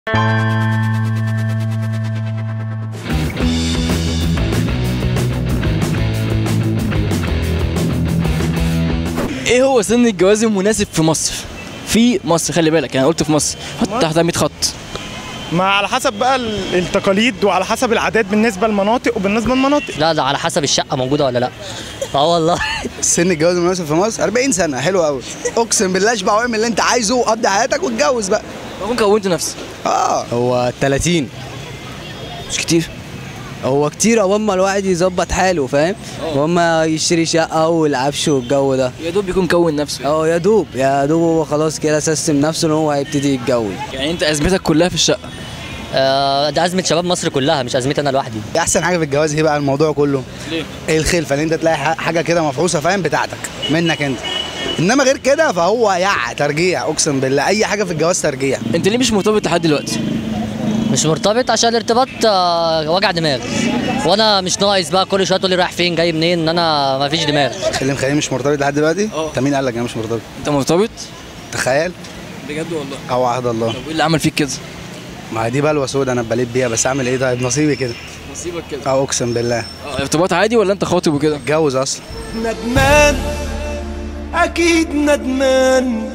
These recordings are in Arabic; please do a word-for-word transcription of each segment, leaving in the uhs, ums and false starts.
ايه هو سن الجواز المناسب في مصر؟ في مصر، خلي بالك انا قلت في مصر، حط تحتها مية خط. ما على حسب بقى التقاليد وعلى حسب العادات بالنسبه للمناطق وبالنسبه للمناطق. لا ده على حسب الشقه موجوده ولا لا. اه والله. سن الجواز المناسب في مصر أربعين سنه، حلو قوي. اقسم بالله اشبع واعمل اللي انت عايزه وقضي حياتك واتجوز بقى. اكون كونت نفسي. اه هو تلاتين. مش كتير؟ هو كتير اول ما الواحد يظبط حاله، فاهم؟ واما يشتري شقه والعفش والجو ده، يا دوب يكون كون نفسه. اه يا دوب يا دوب هو خلاص كده سيستم نفسه ان هو هيبتدي يتجوز. يعني انت ازمتك كلها في الشقه؟ آه ده ازمه شباب مصر كلها، مش ازمتي انا لوحدي. احسن حاجه في الجواز هي بقى الموضوع كله ليه؟ الخلفه، ان انت تلاقي حاجه كده مفعوصه، فاهم، بتاعتك منك انت. انما غير كده فهو يع ترجيع، اقسم بالله اي حاجه في الجواز ترجيع. انت ليه مش مرتبط لحد دلوقتي؟ مش مرتبط عشان الارتباط آه وجع دماغ، وانا مش ناقص بقى كل شويه تقول لي رايح فين جاي منين، ان انا ما فيش دماغ. اللي مخليني مش مرتبط لحد دلوقتي؟ اه انت مين قال لك انا مش مرتبط؟ انت مرتبط؟ تخيل بجد والله؟ او عهد الله. طب ايه اللي عمل فيك كده؟ ما دي بلوه سودا انا اتبليت بيها، بس اعمل ايه طيب، نصيبي كده. نصيبك كده؟ اه اقسم بالله. اه ارتباط عادي ولا انت خاطب وكده؟ اتجوز اصلا. ندمان اكيد ندمان،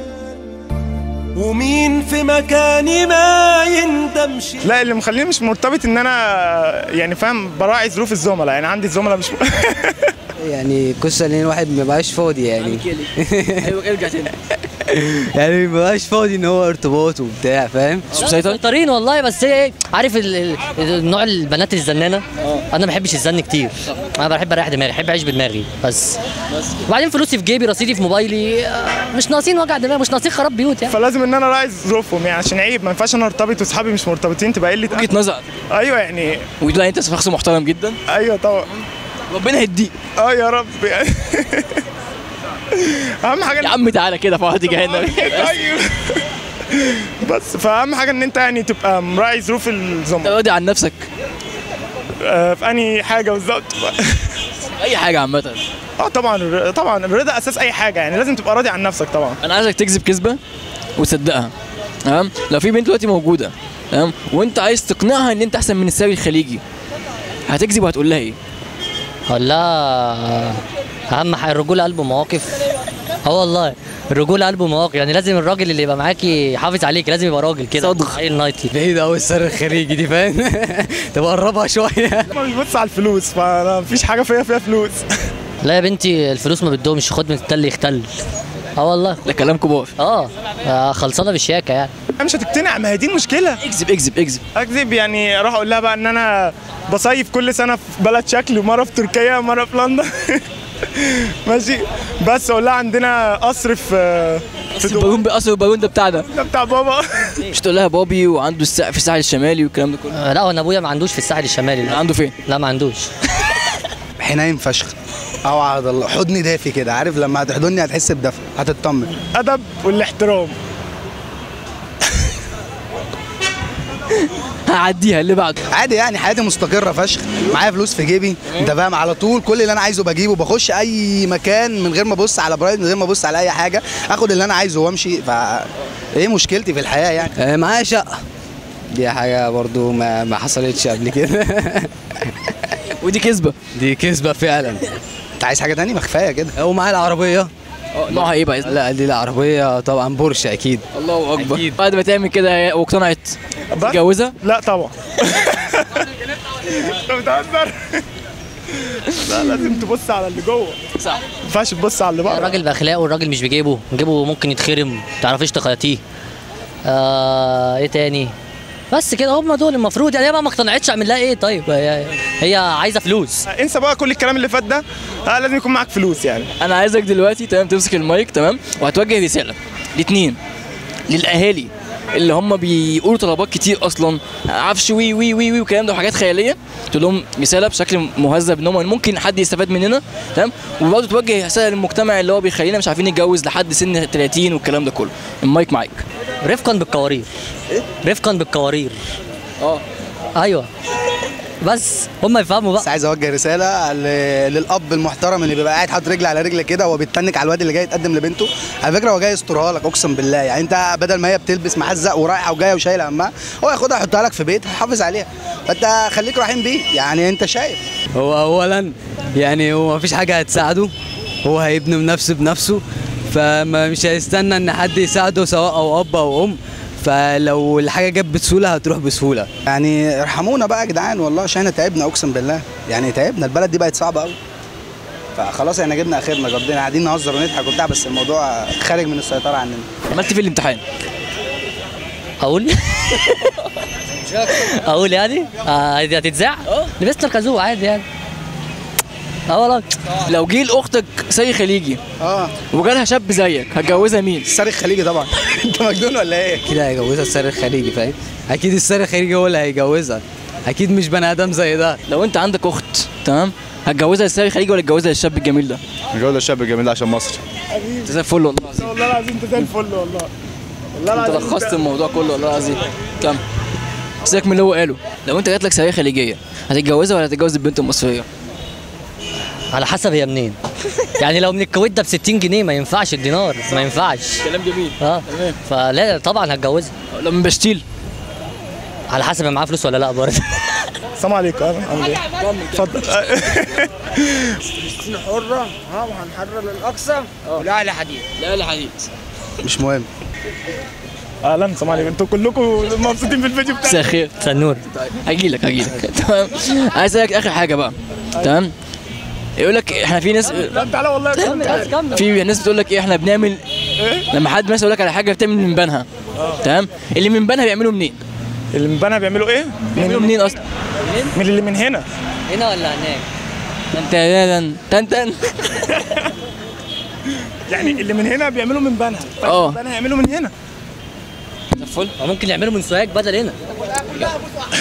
ومين في مكاني ما يندمش. لا اللي مخليني مش مرتبط ان انا يعني فاهم براعي ظروف الزملاء، يعني عندي زملاء مش يعني قصه ان الواحد ما بقاش فاضي يعني. ايوه ارجع تاني. يعني ما بقاش فاضي ان هو ارتباط وبتاع، فاهم؟ مش مسيطر؟ مسيطرين والله، بس ايه عارف ال- ال- النوع البنات الزنانه. انا ما بحبش الزن كتير، انا بحب اريح دماغي، بحب اعيش بدماغي بس. وبعدين فلوسي في جيبي، رصيدي في موبايلي، آه، مش ناقصين وجع دماغ، مش ناقصين خراب بيوت يعني. فلازم ان انا راعي ظروفهم، يعني عشان عيب ما ينفعش انا ارتبط واصحابي مش مرتبطين، تبقى قله وجهه نظر. ايوه يعني. ولا انت شخص محترم جدا. ايوه طبعا. ربنا يهديك. اه يا رب يعني. اهم حاجه يا عم تعالى كده فهدي جهنم. طيب. بس فاهم حاجه ان انت يعني تبقى مراعي ظروف الزملاء. راضي عن نفسك؟ آه في انهي حاجه بالظبط؟ اي حاجه عامه. اه طبعا طبعا الرضا اساس اي حاجه، يعني لازم تبقى راضي عن نفسك طبعا. انا عايزك تكذب كذبه وتصدقها، تمام؟ لو في بنت دلوقتي موجوده، تمام، وانت عايز تقنعها ان انت احسن من الساوي الخليجي، هتكذب وهتقول لها ايه؟ هقول لها اهم حاجه الرجوله قلب مواقف. اه والله الرجوله قلب مواقف، يعني لازم الراجل اللي يبقى معاكي يحافظ عليك، لازم يبقى راجل كده صدق. زي النايتي. بعيد قوي السر الخارجي دي، فاهم؟ تبقى قربها شويه. ما بيبص على الفلوس، فانا مفيش حاجه فيها فيها فلوس. لا يا بنتي الفلوس ما بتدومش، خد من التل يختل. اه والله ده كلام كبار. اه آه، خلصانه بالشياكه يعني. مش هتقتنع، ما هي دي المشكله. اكذب اكذب اكذب. اكذب يعني اروح اقول لها بقى ان انا بصيف كل سنه في بلد شكل، مره في تركيا مره في لندن. ماشي، بس اقول لها عندنا قصر في في البالون ده، اصل البالون ده بتاعنا، ده بتاع بابا. مش تقول لها بابي وعنده السقف في الساحل الشمالي والكلام ده كله؟ آه، لا انا ابويا ما عندوش في الساحل الشمالي. لا عنده فين؟ لا ما عندوش. حنين فشخ. او عهد الله، حضني دافي كده، عارف لما هتحضني هتحس بدفء، هتطمن. ادب والاحترام. هعديها اللي بعده. عادي يعني، حياتي مستقره فشخ، معايا فلوس في جيبي، انت فاهم، على طول كل اللي انا عايزه بجيبه، بخش اي مكان من غير ما ابص على برايد، من غير ما ابص على اي حاجه، اخد اللي انا عايزه وامشي. ف ايه مشكلتي في الحياه يعني؟ آه، معايا شقه، دي حاجه برضو ما ما حصلتش قبل كده. ودي كذبه. دي كذبه فعلا. انت عايز حاجه تاني؟ ما كفايه كده. ومعايا العربيه. اه نوعها ايه بقى؟ لا دي العربيه طبعا بورشه اكيد. الله اكبر. أكيد. بعد ما تعمل كده واقتنعت تتجوزها؟ لا طبعا. انت بتهزر. لا لازم تبص على اللي جوه. صح. ما ينفعش تبص على اللي بره. الراجل باخلاقه، الراجل مش بجيبه، جيبه ممكن يتخرم، ما تعرفيش تخيطيه. آه ايه تاني؟ بس كده هم دول المفروض يعني. هي بقى ما اقتنعتش اعمل لها ايه طيب؟ هي, هي عايزه فلوس. انسى بقى كل الكلام اللي فات ده. آه لازم يكون معاك فلوس يعني. انا عايزك دلوقتي، تمام، تمسك المايك، تمام، وهتوجه رساله الاثنين للاهالي اللي هم بيقولوا طلبات كتير اصلا، عفش وي وي وي وي وكلام ده وحاجات خياليه، تقول لهم رساله بشكل مهذب ان هم ممكن حد يستفاد مننا، تمام، وبرضه توجه رساله للمجتمع اللي هو بيخلينا مش عارفين نتجوز لحد سن ثلاثين والكلام ده كله. المايك معاك. رفقا بالقوارير. رفقا بالقوارير. اه ايوه بس هم يفهموا بس بقى. عايز اوجه رساله ل- للاب المحترم اللي بيبقى قاعد حاطط رجل على رجل كده وهو بيتنك على الواد اللي جاي يتقدم لبنته. على فكره هو جاي يسترها لك اقسم بالله، يعني انت بدل ما هي بتلبس محزق ورايحه وجايه وشايله همها، هو ياخدها يحطها لك في بيت هيحافظ عليها، فانت خليك رحيم بيه. يعني انت شايف هو اولا يعني هو مفيش حاجه هتساعده، هو هيبني نفسه بنفسه، فمش هيستنى ان حد يساعده سواء او اب او ام، فلو الحاجه جت بسهوله هتروح بسهوله. يعني ارحمونا بقى يا جدعان والله، عشان احنا تعبنا اقسم بالله، يعني تعبنا، البلد دي بقت صعبه قوي. فخلاص احنا جبنا اخرنا، قضينا قاعدين نهزر ونضحك وبتاع، بس الموضوع خارج من السيطره عننا. عملت في الامتحان؟ اقول اقول يعني آه دي هتتذاع. لبست الكازو عادي يعني. اه والله. لو جه لاختك سي خليجي اه وجالها شاب زيك هتجوزها مين؟ الساري الخليجي طبعا. انت مجنون ولا ايه؟ اكيد هيجوزها الساري الخليجي، فاهم؟ اكيد الساري الخليجي هو اللي هيجوزها، اكيد مش بني ادم زي ده. لو انت عندك اخت تمام هتجوزها للساري الخليجي ولا تجوزها للشاب الجميل ده؟ الجولة الشاب الجميل ده عشان مصر. انت زي الفل والله العظيم. والله العظيم انت زي الفل والله. والله انت العظيم لخصت الموضوع كله والله العظيم. كمل. سيبك من اللي هو قاله. لو انت جات لك ساريه خليجيه هتتجوزها ولا هتتجوز البنت المصريه؟ على حسب هي منين. يعني لو من الكويت ده ب ستين جنيه ما ينفعش الدينار، ما ينفعش. كلام جميل. اه تمام. فلا طبعا هتجوزها. لو من بشتيل؟ على حسب هي معاها فلوس ولا لا برضه. السلام عليكم. عامل ايه؟ اتفضل. فلسطين حرة ها وهنحرر للأقصى والأهلي حديد. لا لا حديد. مش مهم. اهلا السلام عليكم. انتوا كلكم مبسوطين في الفيديو بتاعي. مساء الخير. سنور. هجي لك هجي لك تمام. عايز اسالك اخر حاجه بقى. تمام. يقول لك احنا في ناس لا تعالى والله. كمل كمل. في ناس بتقول لك ايه احنا بنعمل لما حد مثلا يقول لك على حاجه بتعمل من بنها. تمام. اللي من بنها بيعملوا منين؟ اللي من بنا بيعملوا ايه؟ بيعملوا منين اصلا؟ من اللي من هنا. هنا ولا هناك؟ تن تن تن. يعني اللي من هنا بيعملوا من بنها. اه. بنها يعملوا من هنا. الفل. ممكن يعملوا من سوهاج بدل هنا.